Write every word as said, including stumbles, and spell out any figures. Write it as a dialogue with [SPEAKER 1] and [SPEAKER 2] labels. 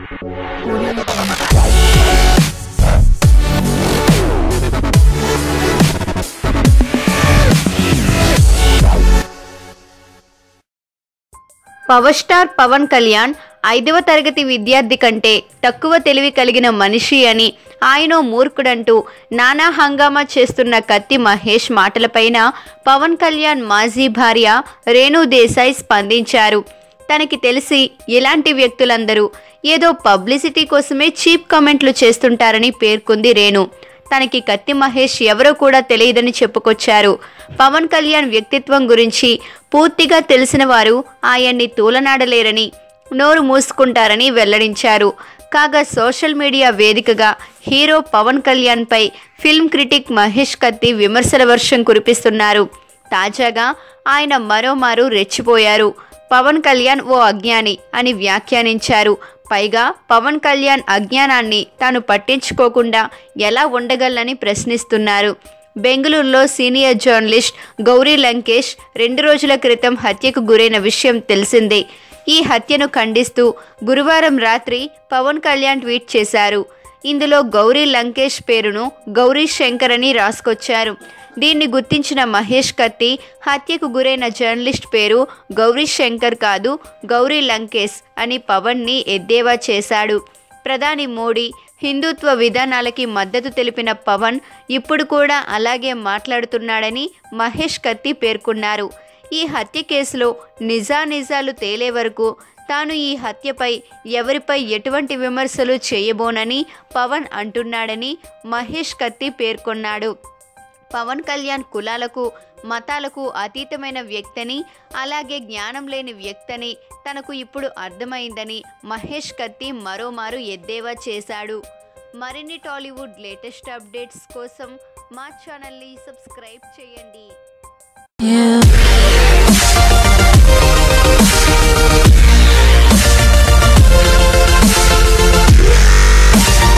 [SPEAKER 1] Power star Pawan Kalyan ఐదవ తరగతి విద్యార్థి కంటే తక్కువ తెలివి కలిగిన మనిషి అని, ఆయనో మూర్ఖుడంటూ నానా హంగామా చేస్తున్న కత్తి మహేష్ మాటలపైన పవన్ కళ్యాణ్ మాజీ భార్య రేణు దేశాయ్ స్పందించారు. తనకి తెలిసి ఇలాంటి వ్యక్తులందరూ ఏదో పబ్లిసిటీ కోసమే చీప్ కామెంట్లు చేస్తుంటారని పేర్కొంది రేణు. తనకి కత్తి మహేష్ ఎవరో కూడా తెలియదని చెప్పుకొచ్చారు. పవన్ కళ్యాణ్ వ్యక్తిత్వం గురించి పూర్తిగా తెలిసిన వారు ఆయన్ని తూలనాడలేరని, నోరు మూసుకుంటారని వెల్లడించారు. కాగా సోషల్ మీడియా వేదికగా హీరో పవన్ కళ్యాణ్ పై ఫిల్మ్ క్రిటిక్ మహేష్ కత్తి విమర్శల వర్షం కురిపిస్తున్నారు. తాజాగా ఆయన మరోమారు రెచ్చిపోయారు. పవన్ కళ్యాణ్ ఓ అజ్ఞాని అని వ్యాఖ్యానించారు. పైగా పవన్ కళ్యాణ్ అజ్ఞానాన్ని తాను పట్టించుకోకుండా ఎలా ఉండగలని ప్రశ్నిస్తున్నారు. బెంగళూరులో సీనియర్ జర్నలిస్ట్ గౌరీ లంకేష్ రెండు రోజుల క్రితం హత్యకు గురైన విషయం తెలిసిందే. ఈ హత్యను ఖండిస్తూ గురువారం రాత్రి పవన్ కళ్యాణ్ ట్వీట్ చేశారు. ఇందులో గౌరీ లంకేష్ పేరును గౌరీ శంకర్ అని రాసుకొచ్చారు. దీన్ని గుర్తించిన మహేష్ కత్తి హత్యకు గురైన జర్నలిస్ట్ పేరు గౌరీ శంకర్ కాదు, గౌరీ లంకేష్ అని పవన్ని ఎద్దేవా చేశాడు. ప్రధాని మోడీ హిందుత్వ విధానాలకి మద్దతు తెలిపిన పవన్ ఇప్పుడు కూడా అలాగే మాట్లాడుతున్నాడని మహేష్ కత్తి పేర్కొన్నారు. ఈ హత్య కేసులో నిజానిజాలు తేలే వరకు తాను ఈ హత్యపై ఎవరిపై ఎటువంటి విమర్శలు చేయబోనని పవన్ అంటున్నాడని మహేష్ కత్తి పేర్కొన్నాడు. పవన్ కళ్యాణ్ కులాలకు మతాలకు అతీతమైన వ్యక్తిని, అలాగే జ్ఞానం లేని వ్యక్తిని తనకు ఇప్పుడు అర్థమైందని మహేష్ కత్తి మరోమారు ఎద్దేవా చేశాడు. మరిన్ని టాలీవుడ్ లేటెస్ట్ అప్డేట్స్ కోసం మా ఛానల్ని సబ్స్క్రైబ్ చేయండి.